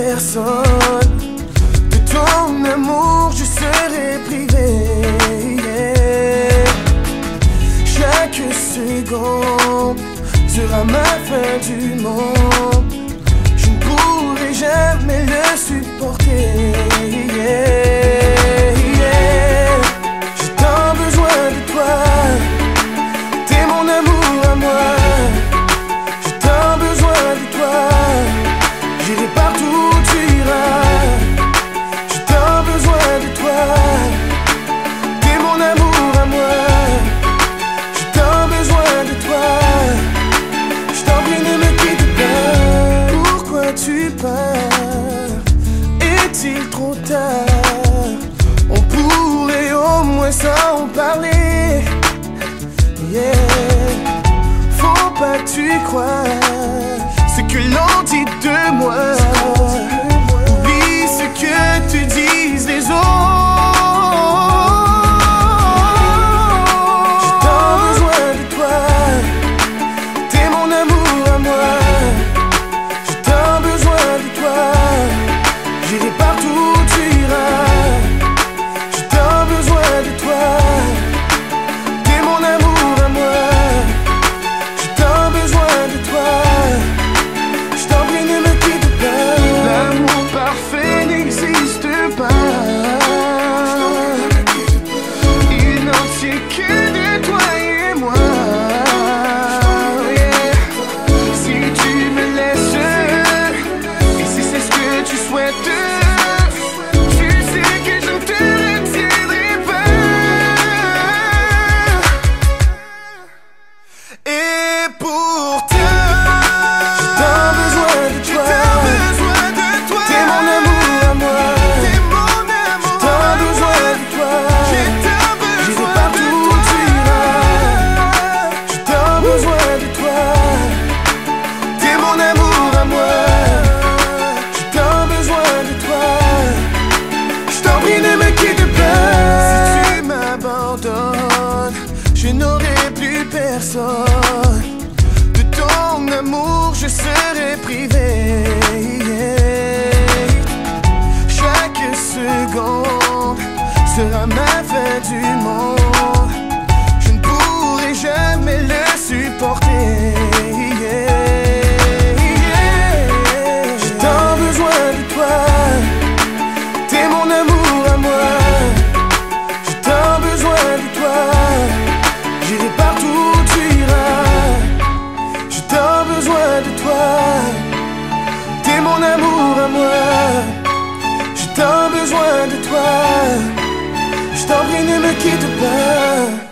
personne. De ton amour je serai privé. Chaque seconde sera ma fin du monde. Je ne pourrai jamais le supporter. J'ai tant besoin de toi. T'es mon amour à moi. J'ai tant besoin de toi. J'irai partout où tu iras. J'ai tant besoin de toi. T'es mon amour à moi. J'ai tant besoin de toi. Je t'en prie, ne me quitte pas. Pourquoi tu pars? Est-il trop tard? On pourrait au moins s'en parler. Yeah. Faut pas que tu crois ce que l'on dit de moi. Oublie ce que te disent les autres. J'ai tant besoin de toi. T'es mon amour à moi. J'ai tant besoin de toi. J'irai partout où tu iras. J'ai tant besoin de toi. T'es mon amour à moi. J'ai tant besoin de toi. Je t'en prie, ne me quitte pas. L'amour parfait n'existe pas. Il n'en tient que de toi et moi. Yeah. Si tu me laisses, et si c'est ce que tu souhaites, tu sais que je ne te retiendrai pas. Et pourtant, j'ai tant besoin de toi. T'es mon amour à moi. J'ai tant besoin de toi. J'irai partout où tu iras. J'ai tant besoin de toi. T'es mon amour à moi. J'ai tant besoin de toi. Je t'en prie, ne me quitte pas. Si tu m'abandonnes, je n'aurai plus personne. De ton amour je serai privé. Chaque seconde sera ma fin du monde. Je ne pourrai jamais le supporter. J'ai tant besoin de toi. T'es mon amour à moi. J'ai tant besoin de toi. J'irai partout où tu iras. J'ai tant besoin de toi. T'es mon amour à moi. J'ai tant besoin de toi. Je t'en prie, ne me quitte pas.